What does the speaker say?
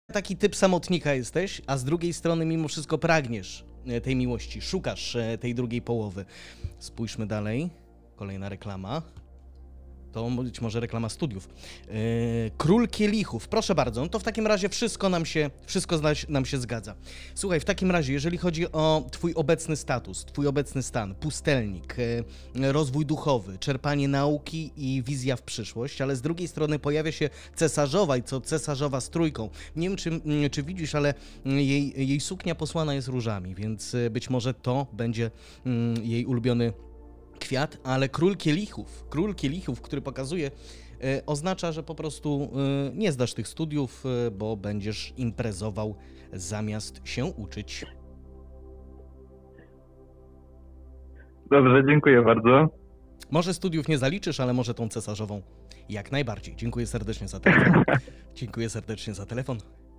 taki typ samotnika jesteś, a z drugiej strony mimo wszystko pragniesz tej miłości, szukasz tej drugiej połowy. Spójrzmy dalej. Kolejna reklama. To być może reklama studiów. Król Kielichów, proszę bardzo, no to w takim razie wszystko nam się zgadza. Słuchaj, w takim razie, jeżeli chodzi o twój obecny status, twój obecny stan, pustelnik, rozwój duchowy, czerpanie nauki i wizja w przyszłość, ale z drugiej strony pojawia się cesarzowa i co cesarzowa z trójką. Nie wiem, czy widzisz, ale jej suknia posłana jest różami, więc być może to będzie jej ulubiony kwiat, ale król kielichów, który pokazuje, oznacza, że po prostu nie zdasz tych studiów, bo będziesz imprezował zamiast się uczyć. Dobrze, dziękuję bardzo. Może studiów nie zaliczysz, ale może tą cesarzową jak najbardziej. Dziękuję serdecznie za telefon. Dziękuję serdecznie za telefon.